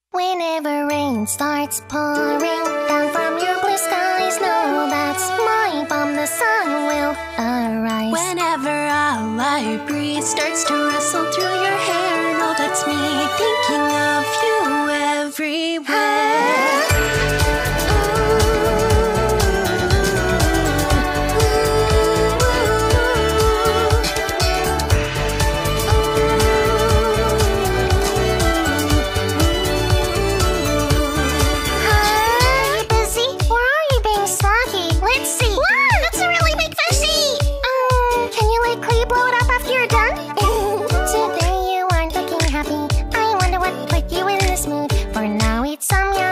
Whenever rain starts pouring down from your blue skies, know that's my bomb, the sun will arise. Whenever a light breeze starts to rustle through your hair, know that's me thinking of you everywhere. Today you aren't looking happy. I wonder what put you in this mood. For now, eat some yum.